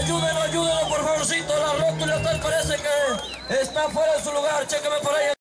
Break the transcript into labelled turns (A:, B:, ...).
A: Ayúdenlo, por favorcito. La rótula tal parece que está fuera de su lugar. Chéqueme por ahí.